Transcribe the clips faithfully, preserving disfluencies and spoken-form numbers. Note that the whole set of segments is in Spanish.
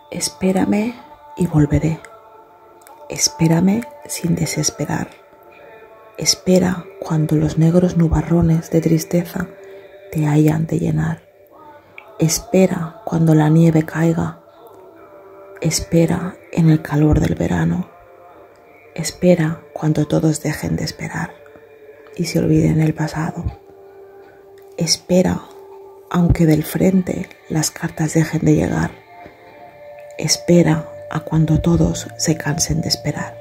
Espérame y volveré. Espérame sin desesperar. Espera cuando los negros nubarrones de tristeza te hayan de llenar. Espera cuando la nieve caiga. Espera en el calor del verano. Espera cuando todos dejen de esperar y se olviden el pasado. Espera aunque del frente las cartas dejen de llegar. Espera a cuando todos se cansen de esperar.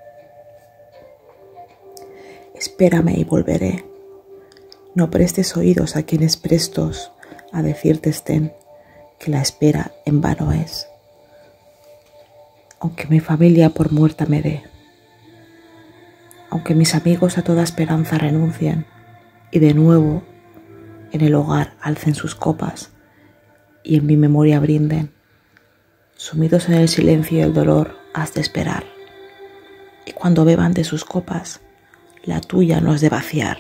Espérame y volveré. No prestes oídos a quienes prestos a decirte estén que la espera en vano es. Aunque mi familia por muerta me dé, aunque mis amigos a toda esperanza renuncien y de nuevo en el hogar alcen sus copas y en mi memoria brinden, sumidos en el silencio y el dolor has de esperar, y cuando beban de sus copas, la tuya no has de vaciar.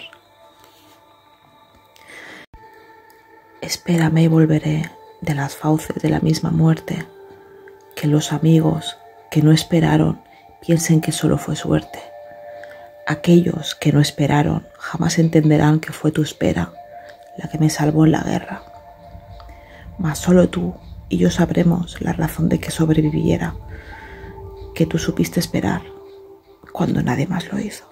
Espérame y volveré de las fauces de la misma muerte, que los amigos que no esperaron piensen que solo fue suerte. Aquellos que no esperaron jamás entenderán que fue tu espera la que me salvó en la guerra. Mas solo tú y yo sabremos la razón de que sobreviviera, que tú supiste esperar cuando nadie más lo hizo.